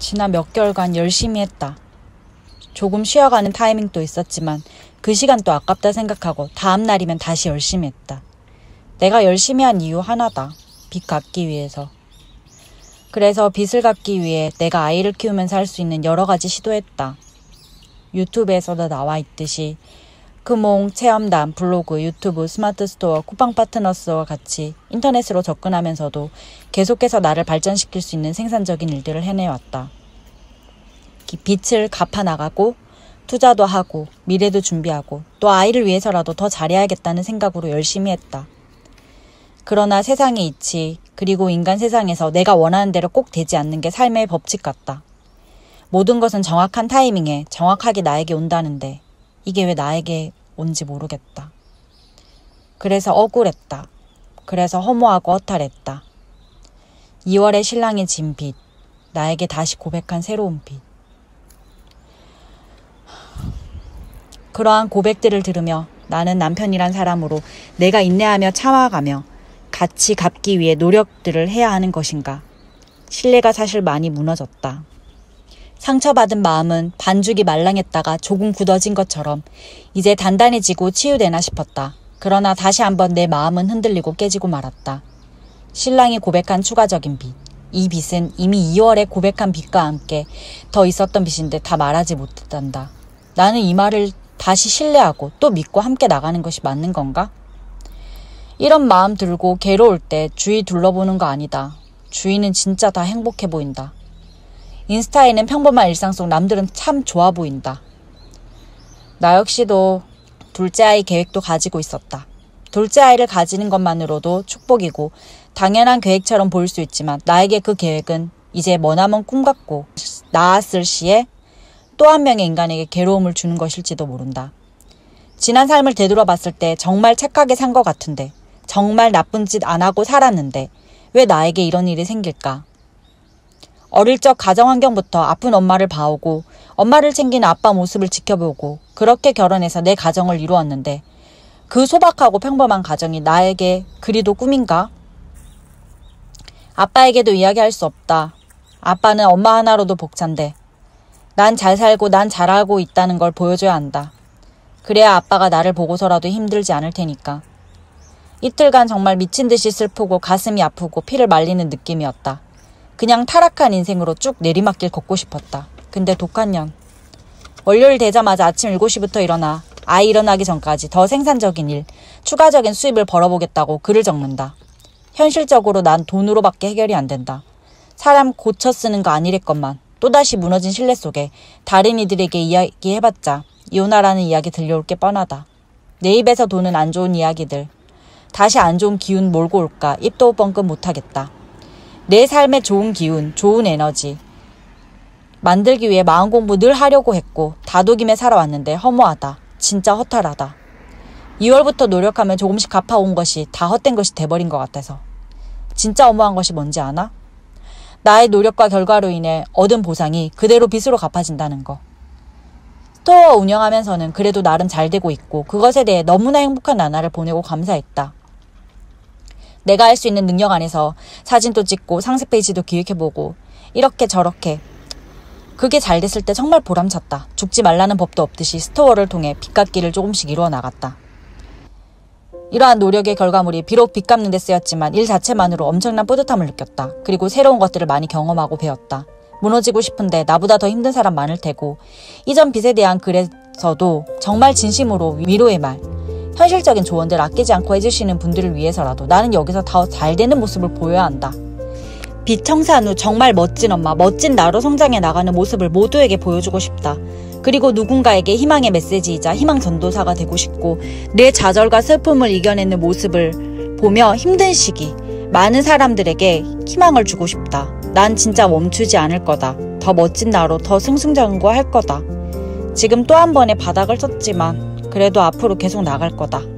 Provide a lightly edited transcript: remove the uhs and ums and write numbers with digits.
지난 몇 개월간 열심히 했다. 조금 쉬어가는 타이밍도 있었지만 그 시간도 아깝다 생각하고 다음 날이면 다시 열심히 했다. 내가 열심히 한 이유 하나다. 빚 갚기 위해서. 그래서 빚을 갚기 위해 내가 아이를 키우면서 할 수 있는 여러 가지 시도했다. 유튜브에서도 나와 있듯이 금홍, 체험단, 블로그, 유튜브, 스마트 스토어, 쿠팡 파트너스와 같이 인터넷으로 접근하면서도 계속해서 나를 발전시킬 수 있는 생산적인 일들을 해내왔다. 빚을 갚아나가고 투자도 하고 미래도 준비하고 또 아이를 위해서라도 더 잘해야겠다는 생각으로 열심히 했다. 그러나 세상의 이치 그리고 인간 세상에서 내가 원하는 대로 꼭 되지 않는 게 삶의 법칙 같다. 모든 것은 정확한 타이밍에 정확하게 나에게 온다는데 이게 왜 나에게 온지 모르겠다. 그래서 억울했다. 그래서 허무하고 허탈했다. 2월에 신랑이 진 빚, 나에게 다시 고백한 새로운 빚. 그러한 고백들을 들으며 나는 남편이란 사람으로 내가 인내하며 참아가며 같이 갚기 위해 노력들을 해야 하는 것인가. 신뢰가 사실 많이 무너졌다. 상처받은 마음은 반죽이 말랑했다가 조금 굳어진 것처럼 이제 단단해지고 치유되나 싶었다. 그러나 다시 한번 내 마음은 흔들리고 깨지고 말았다. 신랑이 고백한 추가적인 빚. 이 빚은 이미 2월에 고백한 빚과 함께 더 있었던 빚인데 다 말하지 못했단다. 나는 이 말을 다시 신뢰하고 또 믿고 함께 나가는 것이 맞는 건가? 이런 마음 들고 괴로울 때 주위 둘러보는 거 아니다. 주위는 진짜 다 행복해 보인다. 인스타에는 평범한 일상 속 남들은 참 좋아 보인다. 나 역시도 둘째 아이 계획도 가지고 있었다. 둘째 아이를 가지는 것만으로도 축복이고 당연한 계획처럼 보일 수 있지만 나에게 그 계획은 이제 머나먼 꿈 같고 낳았을 시에 또 한 명의 인간에게 괴로움을 주는 것일지도 모른다. 지난 삶을 되돌아봤을 때 정말 착하게 산 것 같은데 정말 나쁜 짓 안 하고 살았는데 왜 나에게 이런 일이 생길까? 어릴 적 가정 환경부터 아픈 엄마를 봐오고 엄마를 챙기는 아빠 모습을 지켜보고 그렇게 결혼해서 내 가정을 이루었는데 그 소박하고 평범한 가정이 나에게 그리도 꿈인가? 아빠에게도 이야기할 수 없다. 아빠는 엄마 하나로도 벅찬데 난 잘 살고 난 잘하고 있다는 걸 보여줘야 한다. 그래야 아빠가 나를 보고서라도 힘들지 않을 테니까. 이틀간 정말 미친 듯이 슬프고 가슴이 아프고 피를 말리는 느낌이었다. 그냥 타락한 인생으로 쭉 내리막길 걷고 싶었다. 근데 독한 년. 월요일 되자마자 아침 7시부터 일어나 아이 일어나기 전까지 더 생산적인 일, 추가적인 수입을 벌어보겠다고 글을 적는다. 현실적으로 난 돈으로밖에 해결이 안 된다. 사람 고쳐 쓰는 거 아니랬건만 또다시 무너진 신뢰 속에 다른 이들에게 이야기해봤자 이혼하라는 이야기 들려올 게 뻔하다. 내 입에서 도는 안 좋은 이야기들. 다시 안 좋은 기운 몰고 올까 입도 뻥끗 못하겠다. 내 삶에 좋은 기운, 좋은 에너지 만들기 위해 마음공부 늘 하려고 했고 다독이며 살아왔는데 허무하다. 진짜 허탈하다. 2월부터 노력하며 조금씩 갚아온 것이 다 헛된 것이 돼버린 것 같아서. 진짜 허무한 것이 뭔지 아나? 나의 노력과 결과로 인해 얻은 보상이 그대로 빚으로 갚아진다는 거. 스토어 운영하면서는 그래도 나름 잘 되고 있고 그것에 대해 너무나 행복한 나날을 보내고 감사했다. 내가 할 수 있는 능력 안에서 사진도 찍고 상세 페이지도 기획해보고 이렇게 저렇게 그게 잘 됐을 때 정말 보람찼다. 죽지 말라는 법도 없듯이 스토어를 통해 빚 갚기를 조금씩 이루어 나갔다. 이러한 노력의 결과물이 비록 빚 갚는 데 쓰였지만 일 자체만으로 엄청난 뿌듯함을 느꼈다. 그리고 새로운 것들을 많이 경험하고 배웠다. 무너지고 싶은데 나보다 더 힘든 사람 많을 테고 이전 빚에 대한 글에서도 정말 진심으로 위로의 말, 현실적인 조언들 아끼지 않고 해주시는 분들을 위해서라도 나는 여기서 더 잘 되는 모습을 보여야 한다. 빚 청산 후 정말 멋진 엄마, 멋진 나로 성장해 나가는 모습을 모두에게 보여주고 싶다. 그리고 누군가에게 희망의 메시지이자 희망 전도사가 되고 싶고 내 좌절과 슬픔을 이겨내는 모습을 보며 힘든 시기 많은 사람들에게 희망을 주고 싶다. 난 진짜 멈추지 않을 거다. 더 멋진 나로 더 승승장구할 거다. 지금 또 한 번의 바닥을 쳤지만 그래도 앞으로 계속 나갈 거다.